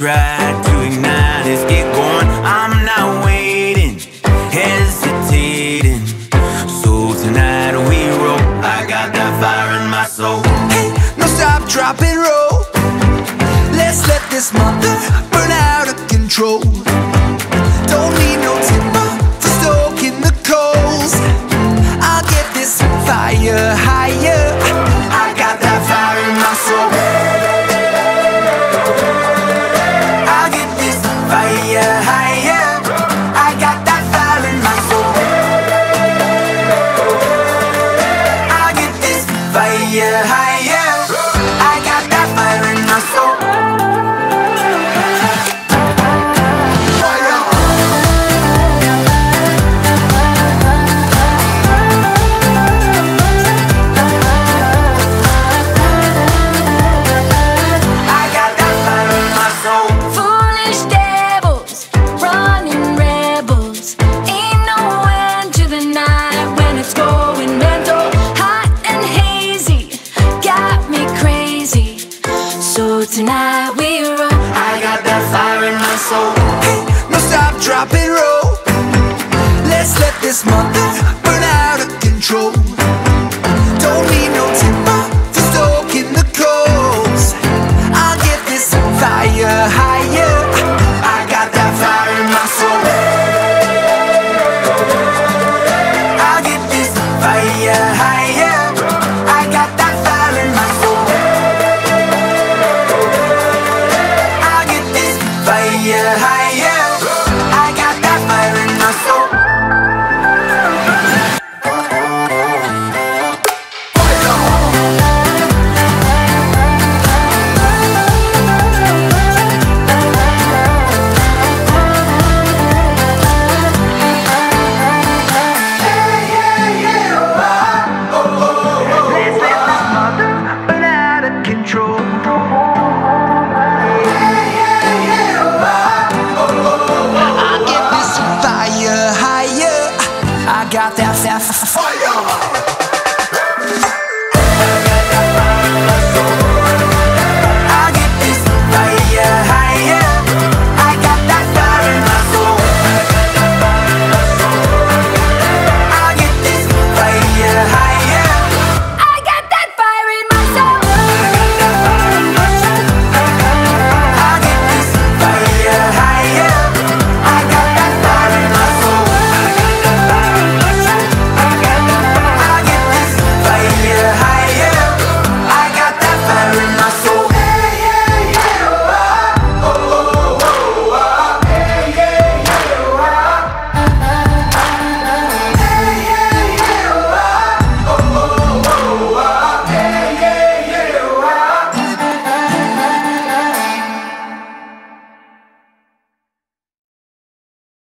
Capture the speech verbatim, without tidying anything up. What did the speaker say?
right to ignite. Let's get going. I'm not waiting, hesitating. So tonight we roll. I got that fire in my soul. Hey, no stop, drop and roll. Let's let this mother burn out of control. Don't need no timber for stoking the coals. I'll get this fire higher. I got that fire in my soul. I'll get this fire higher. I got that fire in my soul. I'll get this fire higher. I got that fire in my soul. Tonight we roll. I got that fire in my soul. Hey, no stop, drop and roll. Let's let this mother burn out of control. Don't need no timber for stoking the coals. I'll get this fire higher. I got that fire in my soul. I'll get this fire higher. I got that fire in my soul. Fire high.